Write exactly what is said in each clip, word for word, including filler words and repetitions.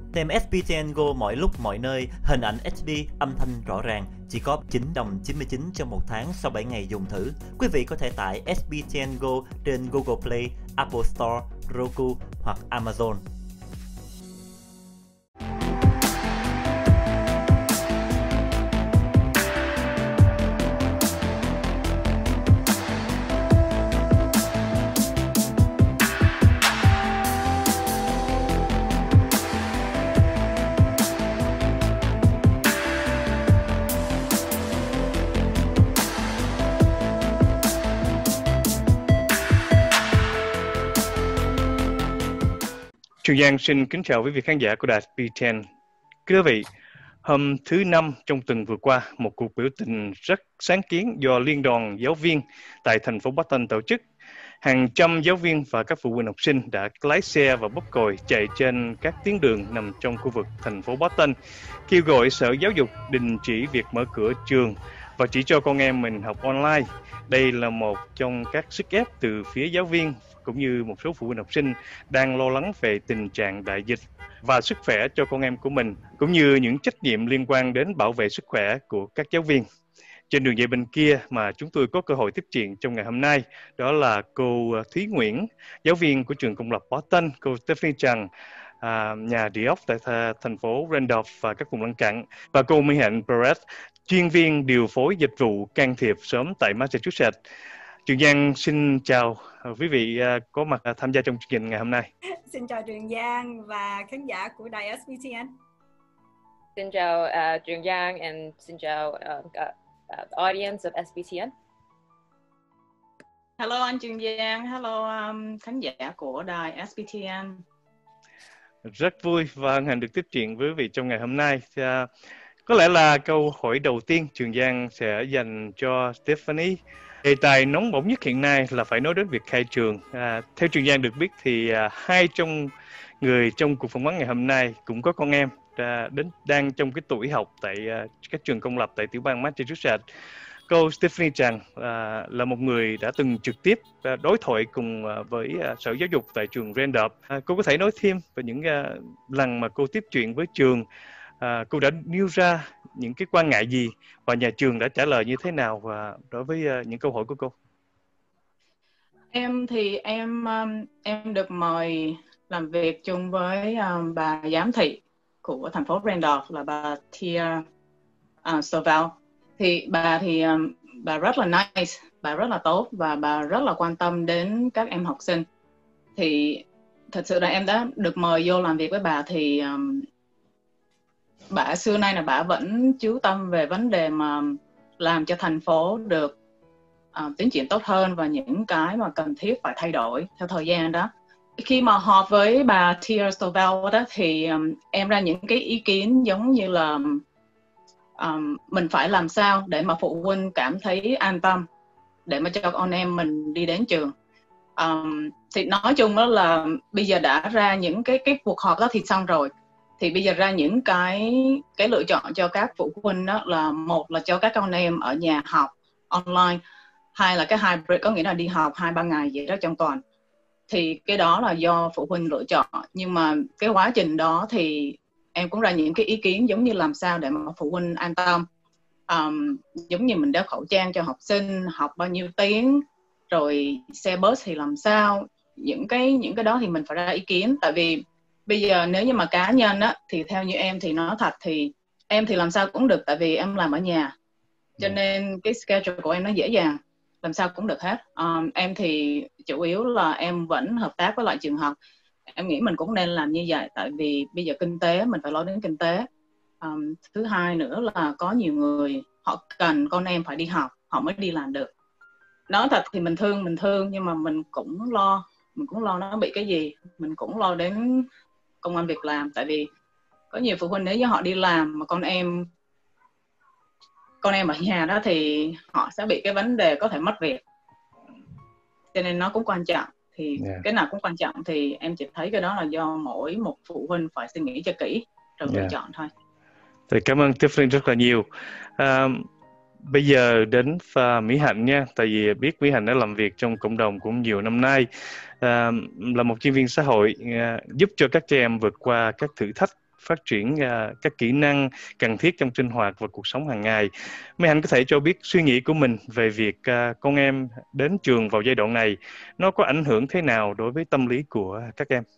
Xem ét pê tê en Go mọi lúc mọi nơi, hình ảnh hát đê, âm thanh rõ ràng, chỉ có chín đồng chín mươi chín trong một tháng sau bảy ngày dùng thử. Quý vị có thể tải ét pê tê en Go trên Google Play, Apple Store, Roku hoặc Amazon. Trường Giang xin kính chào quý vị khán giả của đài ét pê mười. Quý vị, hôm thứ Năm trong tuần vừa qua, một cuộc biểu tình rất sáng kiến do Liên đoàn Giáo viên tại thành phố Boston tổ chức. Hàng trăm giáo viên và các phụ huynh học sinh đã lái xe và bóp còi chạy trên các tuyến đường nằm trong khu vực thành phố Boston, kêu gọi Sở Giáo dục đình chỉ việc mở cửa trường và chỉ cho con em mình học online. Đây là một trong các sức ép từ phía giáo viên cũng như một số phụ huynh học sinh đang lo lắng về tình trạng đại dịch và sức khỏe cho con em của mình, cũng như những trách nhiệm liên quan đến bảo vệ sức khỏe của các giáo viên. Trên đường dây bên kia mà chúng tôi có cơ hội tiếp chuyện trong ngày hôm nay, đó là cô Thúy Nguyễn, giáo viên của trường công lập Boston, cô Stephanie Trần, à, nhà địa ốc tại thành phố Randolph và các vùng lân cận, và cô Mỹ Hạnh Perez, chuyên viên điều phối dịch vụ can thiệp sớm tại Massachusetts. Trường Giang xin chào quý vị có mặt tham gia trong chương trình ngày hôm nay. Xin chào Trường Giang và khán giả của đài ét pê tê en. Xin chào uh, Trường Giang and xin chào uh, uh, audience of ét pê tê en. Hello anh Trường Giang, hello um, khán giả của đài ét pê tê en. Rất vui và hân hạnh được tiếp chuyện với quý vị trong ngày hôm nay. Uh, có lẽ là câu hỏi đầu tiên Trường Giang sẽ dành cho Stephanie. Đề tài nóng bỏng nhất hiện nay là phải nói đến việc khai trường. À, theo Trường Giang được biết thì à, hai trong người trong cuộc phỏng vấn ngày hôm nay cũng có con em à, đến đang trong cái tuổi học tại à, các trường công lập tại tiểu bang Massachusetts. Cô Stephanie Trần à, là một người đã từng trực tiếp à, đối thoại cùng à, với à, Sở Giáo dục tại trường Randolph. À, cô có thể nói thêm về những à, lần mà cô tiếp chuyện với trường, à, cô đã nêu ra những cái quan ngại gì và nhà trường đã trả lời như thế nào và đối với uh, những câu hỏi của cô? Em thì em um, em được mời làm việc chung với um, bà giám thị của thành phố Randolph là bà Tia uh, Stovall. Thì bà thì um, bà rất là nice, bà rất là tốt và bà rất là quan tâm đến các em học sinh. Thì thật sự là em đã được mời vô làm việc với bà thì um, bà xưa nay là bà vẫn chú tâm về vấn đề mà làm cho thành phố được uh, tiến triển tốt hơn và những cái mà cần thiết phải thay đổi theo thời gian đó. Khi mà họp với bà Tia Stovall đó thì um, em ra những cái ý kiến giống như là um, mình phải làm sao để mà phụ huynh cảm thấy an tâm để mà cho con em mình đi đến trường. Um, thì nói chung đó là bây giờ đã ra những cái cái cuộc họp đó thì xong rồi. Thì bây giờ ra những cái cái lựa chọn cho các phụ huynh đó là một là cho các con em ở nhà học online, hai là cái hybrid, có nghĩa là đi học hai ba ngày vậy đó trong tuần. Thì cái đó là do phụ huynh lựa chọn, nhưng mà cái quá trình đó thì em cũng ra những cái ý kiến giống như làm sao để mà phụ huynh an tâm, um, giống như mình đeo khẩu trang cho học sinh, học bao nhiêu tiếng, rồi xe bus thì làm sao, những cái những cái đó thì mình phải ra ý kiến. Tại vì bây giờ nếu như mà cá nhân á, thì theo như em thì nói thật thì em thì làm sao cũng được, tại vì em làm ở nhà, cho nên cái schedule của em nó dễ dàng, làm sao cũng được hết. Um, em thì chủ yếu là em vẫn hợp tác với lại trường học. Em nghĩ mình cũng nên làm như vậy, tại vì bây giờ kinh tế, mình phải lo đến kinh tế. Um, thứ hai nữa là có nhiều người họ cần con em phải đi học, họ mới đi làm được. Nói thật thì mình thương, mình thương nhưng mà mình cũng lo, mình cũng lo nó bị cái gì, mình cũng lo đến công ăn việc làm. Tại vì có nhiều phụ huynh nếu như họ đi làm mà con em con em ở nhà đó thì họ sẽ bị cái vấn đề có thể mất việc, cho nên nó cũng quan trọng. Thì yeah. cái nào cũng quan trọng, thì em chỉ thấy cái đó là do mỗi một phụ huynh phải suy nghĩ cho kỹ rồi yeah. lựa chọn thôi. Thì cảm ơn Tiffany rất là nhiều. À, bây giờ đến uh, Mỹ Hạnh nha, tại vì biết Mỹ Hạnh đã làm việc trong cộng đồng cũng nhiều năm nay, à, là một chuyên viên xã hội, à, giúp cho các trẻ em vượt qua các thử thách phát triển uh, các kỹ năng cần thiết trong sinh hoạt và cuộc sống hàng ngày. Mấy anh có thể cho biết suy nghĩ của mình về việc uh, con em đến trường vào giai đoạn này, nó có ảnh hưởng thế nào đối với tâm lý của các em?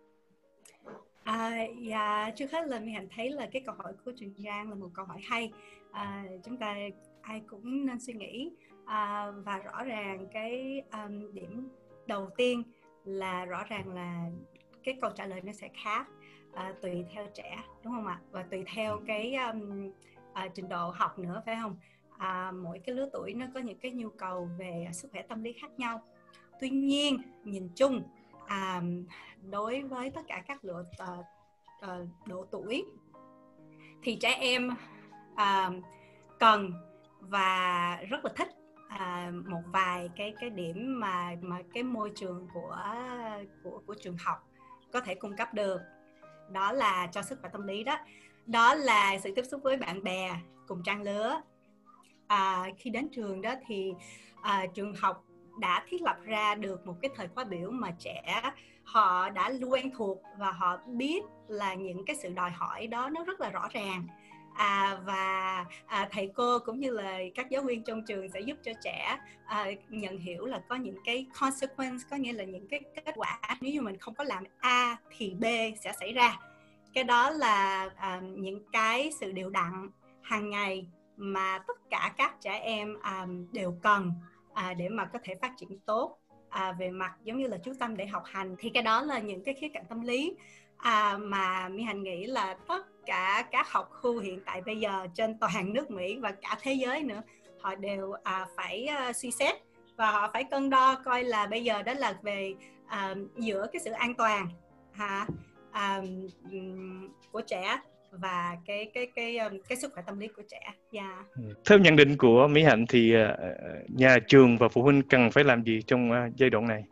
À, dạ, trước hết là mình thấy là cái câu hỏi của Trường Giang là một câu hỏi hay. À, chúng ta ai cũng nên suy nghĩ, à, và rõ ràng cái um, điểm đầu tiên là rõ ràng là cái câu trả lời nó sẽ khác à, tùy theo trẻ, đúng không ạ? Và tùy theo cái um, à, trình độ học nữa, phải không? À, mỗi cái lứa tuổi nó có những cái nhu cầu về sức khỏe tâm lý khác nhau. Tuy nhiên nhìn chung, à, đối với tất cả các lứa uh, uh, độ tuổi thì trẻ em uh, cần và rất là thích à, một vài cái cái điểm mà mà cái môi trường của của của trường học có thể cung cấp được. Đó là cho sức khỏe tâm lý đó. Đó là sự tiếp xúc với bạn bè cùng trang lứa. À, khi đến trường đó thì à, trường học đã thiết lập ra được một cái thời khóa biểu mà trẻ họ đã quen thuộc và họ biết là những cái sự đòi hỏi đó nó rất là rõ ràng. À, và à, thầy cô cũng như là các giáo viên trong trường sẽ giúp cho trẻ à, nhận hiểu là có những cái consequence, có nghĩa là những cái kết quả nếu như mình không có làm A thì B sẽ xảy ra. Cái đó là à, những cái sự đều đặn hàng ngày mà tất cả các trẻ em à, đều cần à, để mà có thể phát triển tốt à, về mặt giống như là chú tâm để học hành. Thì cái đó là những cái khía cạnh tâm lý à, mà My Hạnh nghĩ là tất cả các học khu hiện tại bây giờ trên toàn nước Mỹ và cả thế giới nữa, họ đều à, phải uh, suy xét và họ phải cân đo coi là bây giờ đó là về uh, giữa cái sự an toàn ha, uh, um, của trẻ và cái cái cái cái, cái sức khỏe tâm lý của trẻ. Yeah. Theo nhận định của Mỹ Hạnh thì uh, nhà trường và phụ huynh cần phải làm gì trong uh, giai đoạn này?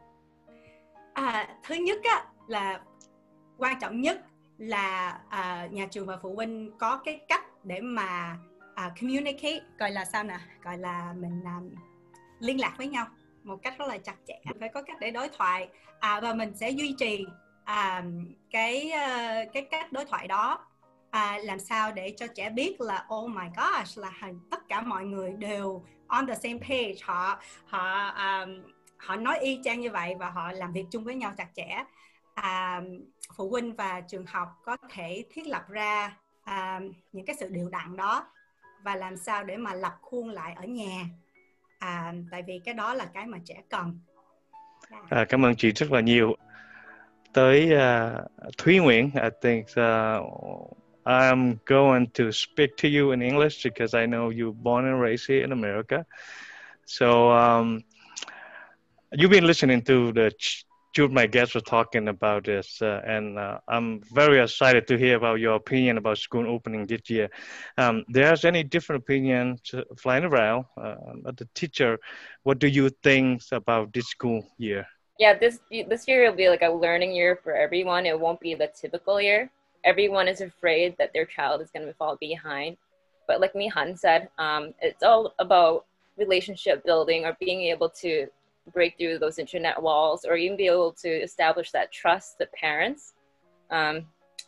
À, thứ nhất á, là quan trọng nhất là uh, nhà trường và phụ huynh có cái cách để mà uh, communicate, gọi là sao nè, gọi là mình um, liên lạc với nhau một cách rất là chặt chẽ. Phải có cách để đối thoại uh, và mình sẽ duy trì uh, cái uh, cái cách đối thoại đó, uh, làm sao để cho trẻ biết là oh my gosh, là tất cả mọi người đều on the same page, họ họ um, họ nói y chang như vậy và họ làm việc chung với nhau chặt chẽ. À, phụ huynh và trường học có thể thiết lập ra à, những cái sự đều đặn đó và làm sao để mà lập khuôn lại ở nhà, à, tại vì cái đó là cái mà trẻ cần. À, cảm ơn chị rất là nhiều. Tới uh, Thúy Nguyễn, I think uh, I'm going to speak to you in English because I know you born and raised here in America. So um, you've been listening to the ch- Two of my guests were talking about this, uh, and uh, I'm very excited to hear about your opinion about school opening this year. Um, there's any different opinions flying around? Uh, the teacher, what do you think about this school year? Yeah, this this year will be like a learning year for everyone. It won't be the typical year. Everyone is afraid that their child is going to fall behind. But like Mi-han said, um, it's all about relationship building or being able to break through those internet walls or even be able to establish that trust with parents. Um,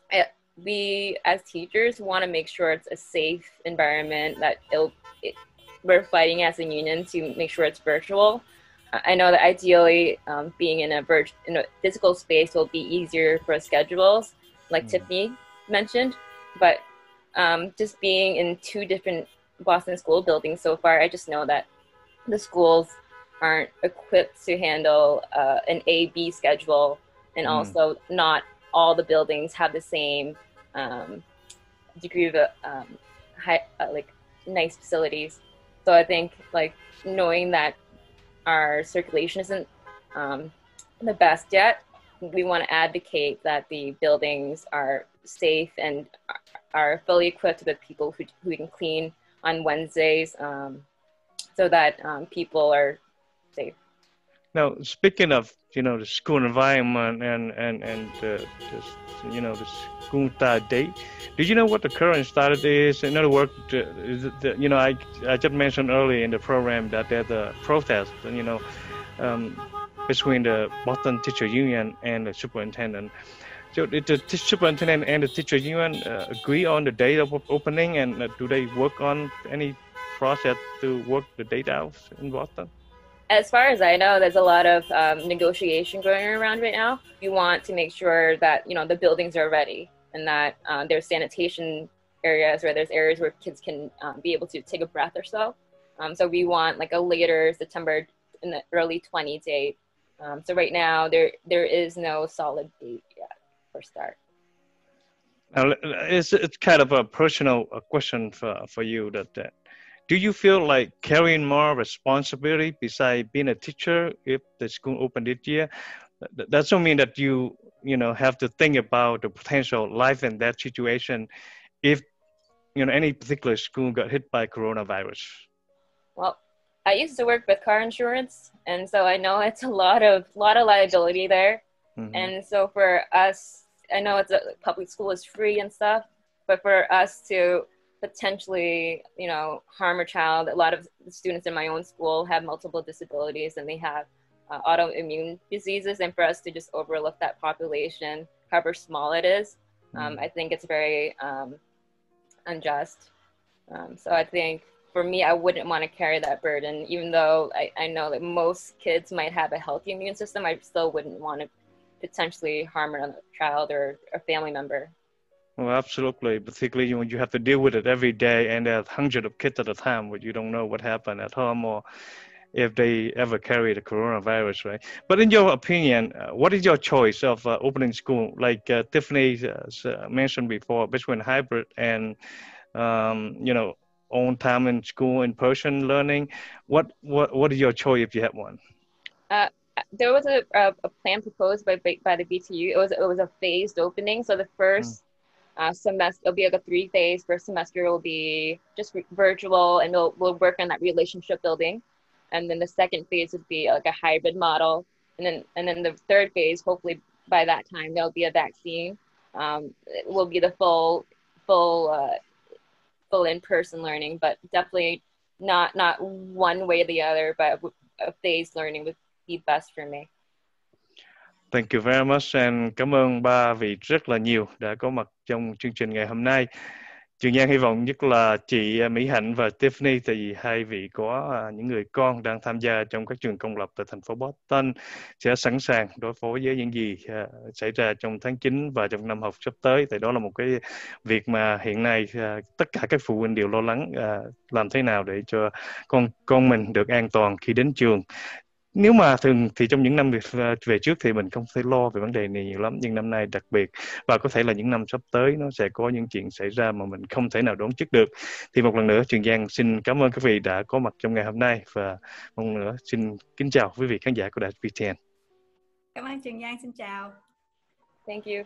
we as teachers want to make sure it's a safe environment, that it'll, it, we're fighting as a union to make sure it's virtual. I know that ideally um, being in a, vir- in a physical space will be easier for schedules, like mm. Tiffany mentioned, but um, just being in two different Boston school buildings so far, I just know that the schools aren't equipped to handle uh, an A B schedule, and mm. also not all the buildings have the same um, degree of um, high, uh, like nice facilities. So I think like knowing that our circulation isn't um, the best yet, we want to advocate that the buildings are safe and are fully equipped with people who who can clean on Wednesdays, um, so that um, people are safe. Now, speaking of, you know, the school environment and and and uh, just, you know, the school start date, do you know what the current status is? In other words, is it the, you know, I I just mentioned earlier in the program that there's a protest, you know, um, between the Boston Teacher Union and the superintendent. So did the t- superintendent and the teacher union uh, agree on the date of opening, and uh, do they work on any process to work the date out in Boston? As far as I know, there's a lot of um, negotiation going around right now. You want to make sure that, you know, the buildings are ready and that uh, there's sanitation areas, or there's areas where kids can um, be able to take a breath or so. Um, so we want like a later September in the early twenty date. Um, so right now there there is no solid date yet for start. Now, it's, it's kind of a personal question for, for you. That uh, do you feel like carrying more responsibility besides being a teacher if the school opened this year? That doesn't mean that you you know have to think about the potential life in that situation if you know any particular school got hit by coronavirus. Well, I used to work with car insurance, and so I know it's a lot of lot of liability there. Mm-hmm. And so for us, I know it's a public school is free and stuff, but for us to potentially, you know, harm a child, a lot of students in my own school have multiple disabilities and they have uh, autoimmune diseases, and for us to just overlook that population, however small it is, um, mm-hmm. I think it's very um, unjust. Um, so I think for me, I wouldn't want to carry that burden, even though I, I know that most kids might have a healthy immune system. I still wouldn't want to potentially harm another child or a family member. Well, absolutely, particularly when you have to deal with it every day, and there's hundreds of kids at a time, where you don't know what happened at home or if they ever carry the coronavirus, right? But in your opinion, uh, what is your choice of uh, opening school? Like uh, Tiffany uh, mentioned before, between hybrid and, um, you know, on time in school, in-person learning. What, what, what is your choice if you have one? Uh, there was a, a, a plan proposed by, by the B T U. It was, it was a phased opening. So the first mm. uh, semester, it'll be like a three phase. First semester will be just virtual, and we'll, we'll work on that relationship building. And then the second phase would be like a hybrid model. And then, and then the third phase, hopefully by that time, there'll be a vaccine. Um, it will be the full, full, uh, full in-person learning, but definitely not, not one way or the other, but a phased learning would be best for me. Thank you very much, and cảm ơn ba vị rất là nhiều đã có mặt trong chương trình ngày hôm nay. Trường Giang hy vọng nhất là chị Mỹ Hạnh và Tiffany, thì hai vị có những người con đang tham gia trong các trường công lập tại thành phố Boston sẽ sẵn sàng đối phó với những gì uh, xảy ra trong tháng chín và trong năm học sắp tới. Thì đó là một cái việc mà hiện nay uh, tất cả các phụ huynh đều lo lắng, uh, làm thế nào để cho con con mình được an toàn khi đến trường. Nếu mà thường thì trong những năm về trước thì mình không thể lo về vấn đề này nhiều lắm, nhưng năm nay đặc biệt, và có thể là những năm sắp tới nó sẽ có những chuyện xảy ra mà mình không thể nào đoán trước được. Thì một lần nữa Trường Giang xin cảm ơn các vị đã có mặt trong ngày hôm nay, và một lần nữa xin kính chào quý vị khán giả của đài ét bê tê en. Cảm ơn Trường Giang, xin chào. Thank you.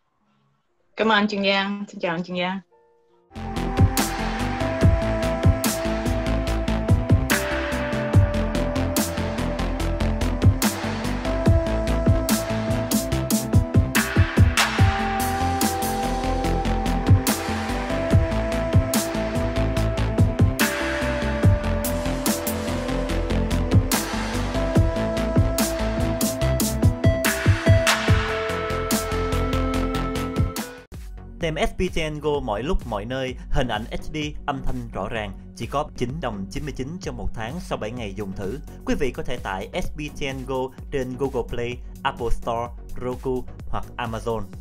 Cảm ơn Trường Giang, xin chào anh Trường Giang. Xem ét bê tê en Go mọi lúc mọi nơi, hình ảnh hát đê, âm thanh rõ ràng, chỉ có chín đồng chín mươi chín trong một tháng sau bảy ngày dùng thử. Quý vị có thể tải ét bê tê en Go trên Google Play, Apple Store, Roku hoặc Amazon.